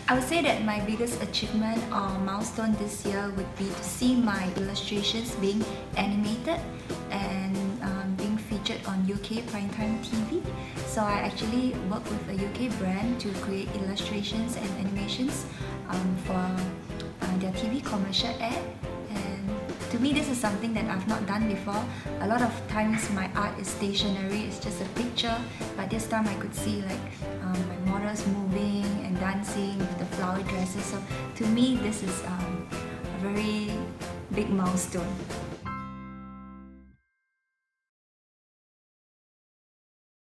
I would say that my biggest achievement or milestone this year would be to see my illustrations being animated and being featured on UK primetime TV. So I actually work with a UK brand to create illustrations and animations for their TV commercial ad. And to me, this is something that I've not done before. A lot of times my art is stationary, it's just a picture, but this time I could see like my models moving and dancing with the flower dresses. So to me, this is a very big milestone.